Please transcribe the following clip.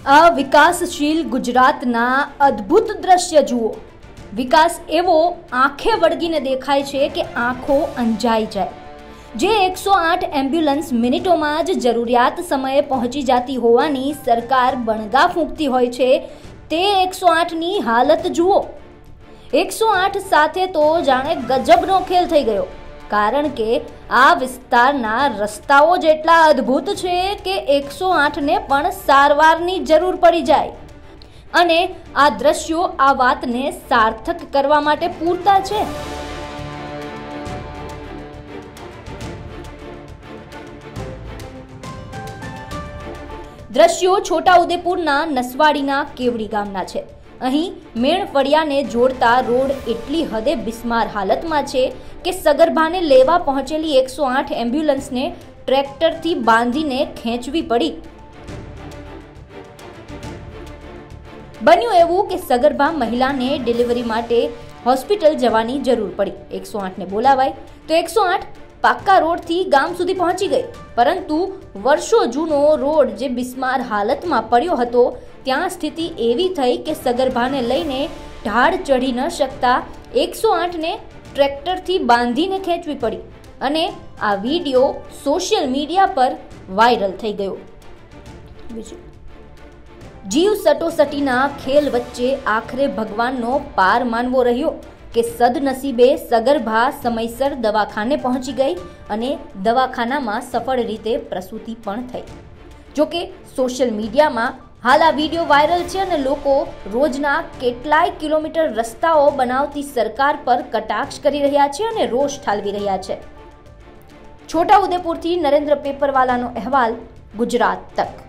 વિકાસશીલ ગુજરાતના અદ્ભુત દ્રશ્ય જુઓ। વિકાસ એવો આંખે વળગીને દેખાય છે કે આંખો અંજાઈ જાય। જે 108 એમ્બ્યુલન્સ મિનિટોમાં જ જરૂરિયાત સમયે પહોંચી જતી હોવાની સરકાર બણગા ફૂંકતી હોય છે, તે 108ની હાલત જુઓ। 108 સાથે તો જાણે ગજબનો ખેલ થઈ ગયો, કારણ કે આ વિસ્તારના રસ્તાઓ જેટલા અદ્ભુત છે કે 108ને પણ સારવારની જરૂર પડી જાય। અને આ દ્રશ્યો આ વાતને સાર્થક કરવા માટે પૂરતા છે। દ્રશ્યો છોટાઉદેપુરના નસવાડીના કેવડી ગામના છે। અહીં મેણફળિયાને જોડતા રોડ એટલી હદે બિસ્માર હાલતમાં છે કે સગર્ભાને લેવા પહોંચેલી 108 એમ્બ્યુલન્સને ટ્રેક્ટરથી બાંધીને ખેંચવી પડી। બન્યું એવું કે સગર્ભા મહિલાને ડિલિવરી માટે હોસ્પિટલ જવાની જરૂર પડી। 108ને બોલાવાય તો 108 પાક્કા રોડથી ગામ સુધી પહોંચી ગઈ, પરંતુ વર્ષો જૂનો રોડ જે બિસ્માર હાલતમાં પડ્યો હતો, ત્યાં સ્થિતિ એવી થઈ કે સગર્ભાને લઈને ઢાળ ચઢી ન શકતા 108ને ટ્રેક્ટરથી બાંધીને ખેંચવી પડી અને આ વિડીયો સોશિયલ મીડિયા પર વાયરલ થઈ ગયો। જીવ સટોસટીના ખેલ વચ્ચે આખરે ભગવાનનો પાર માનવો રહ્યો કે સદનસીબે સગર્ભા સમયસર દવાખાને પહોંચી ગઈ અને દવાખાનામાં સફળ રીતે પ્રસૂતિ પણ થઈ। જોકે સોશિયલ મીડિયામાં હાલ આ વિડીયો વાયરલ છે અને લોકો રોજના કેટલાય કિલોમીટર રસ્તાઓ બનાવતી સરકાર પર કટાક્ષ કરી રહ્યા છે અને રોષ ઠાલવી રહ્યા છે। છોટાઉદેપુરથી નરેન્દ્ર પેપરવાલાનો અહેવાલ, ગુજરાત તક।